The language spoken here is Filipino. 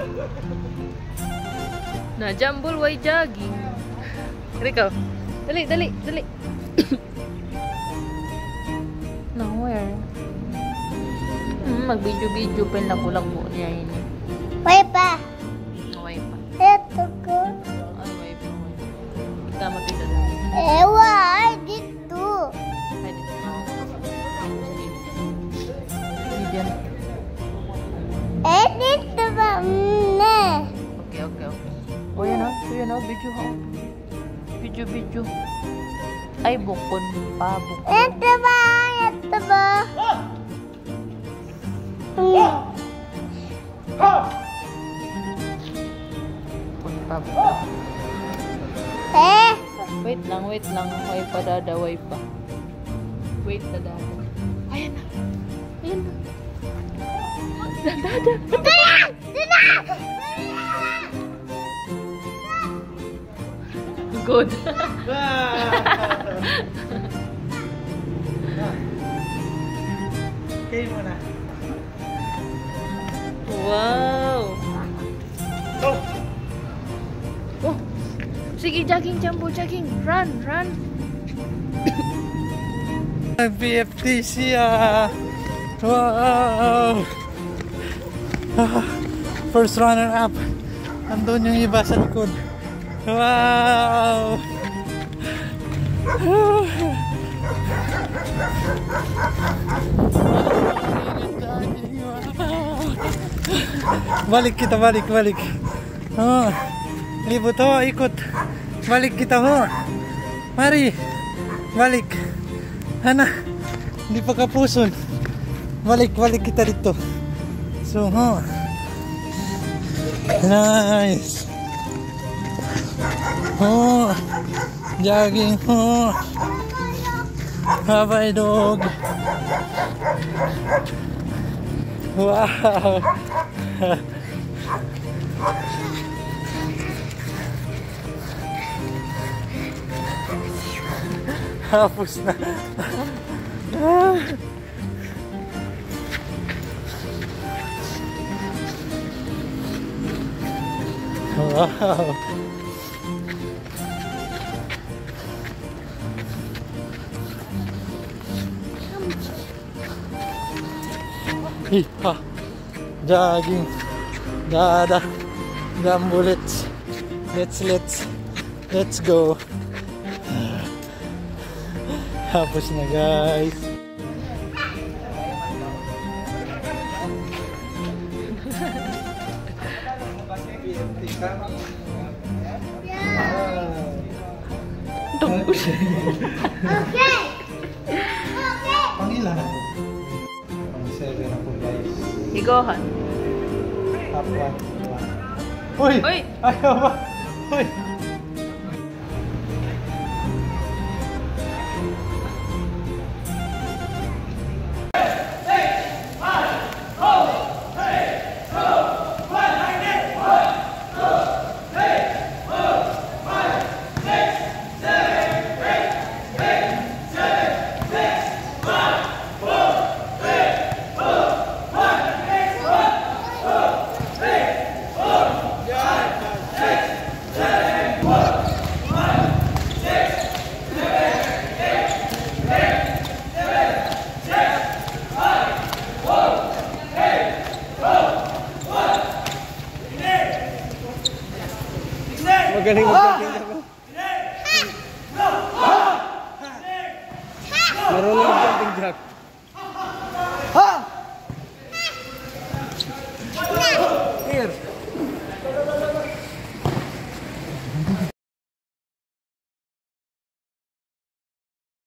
Na jambul way jogging. Rika, dali. Nowhere. Mag-video pa yung lago-lago niya ini. Way pa. Way pa. Ito ko. Ay, way pa. Kita mapinda. Ewa, ay dito. Ay, dito. Median. Dito ba? Okay. Oh, yan o. Video ha. Video. Ay, bukon pa. Ito ba? Bukon pa. Wait lang. Way pa, dada. Wait, dada. Ayan na. Dada. Ito lang! Good. Okay muna. Wow. Oh. Sige, jogging, Jumbo, jogging. Run. BFTC wow. First runner up. Andun yung iba sa likod. Wow. Balik kita. Oh. Libot ho, ikot. Balik kita ho. Mari. Balik. Hana. Hindi pa kapuson. Balik kita dito. So, ho. Nice. Oh. Jogging ho. Habay dog. Wow. Hapos na. Wow. Hiha. Jogging. Dada. Gambulets. Let's go. Tapos na guys. Okay. Pangilan ako. Pang-7 ako guys. Higohan. Top 1. Uy! Ayaw ba? Uy! Magaling ako. Marunong jumping jack.